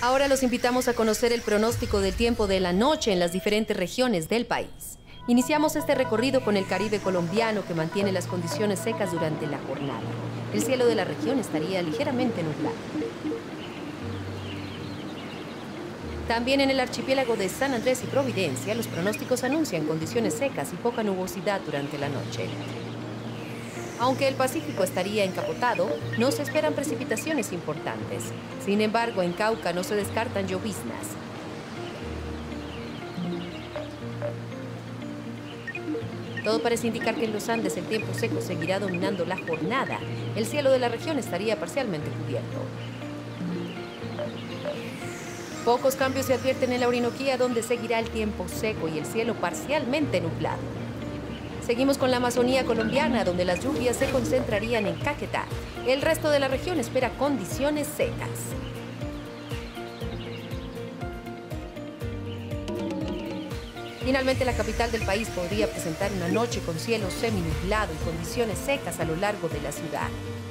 Ahora los invitamos a conocer el pronóstico del tiempo de la noche en las diferentes regiones del país. Iniciamos este recorrido con el Caribe colombiano, que mantiene las condiciones secas durante la jornada. El cielo de la región estaría ligeramente nublado. También en el archipiélago de San Andrés y Providencia, los pronósticos anuncian condiciones secas y poca nubosidad durante la noche. Aunque el Pacífico estaría encapotado, no se esperan precipitaciones importantes. Sin embargo, en Cauca no se descartan lloviznas. Todo parece indicar que en los Andes el tiempo seco seguirá dominando la jornada. El cielo de la región estaría parcialmente cubierto. Pocos cambios se advierten en la Orinoquía, donde seguirá el tiempo seco y el cielo parcialmente nublado. Seguimos con la Amazonía colombiana, donde las lluvias se concentrarían en Caquetá. El resto de la región espera condiciones secas. Finalmente, la capital del país podría presentar una noche con cielo seminublado y condiciones secas a lo largo de la ciudad.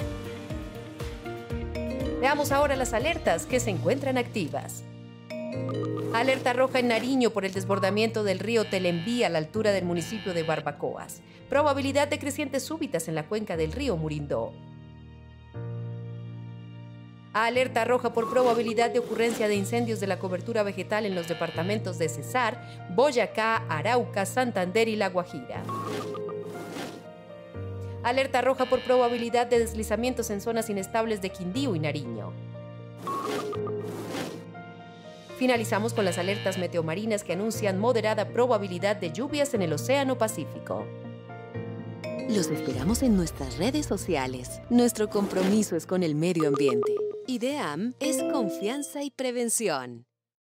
Veamos ahora las alertas que se encuentran activas. Alerta roja en Nariño por el desbordamiento del río Telembí a la altura del municipio de Barbacoas. Probabilidad de crecientes súbitas en la cuenca del río Murindó. Alerta roja por probabilidad de ocurrencia de incendios de la cobertura vegetal en los departamentos de Cesar, Boyacá, Arauca, Santander y La Guajira. Alerta roja por probabilidad de deslizamientos en zonas inestables de Quindío y Nariño. Finalizamos con las alertas meteomarinas que anuncian moderada probabilidad de lluvias en el Océano Pacífico. Los esperamos en nuestras redes sociales. Nuestro compromiso es con el medio ambiente. IDEAM es confianza y prevención.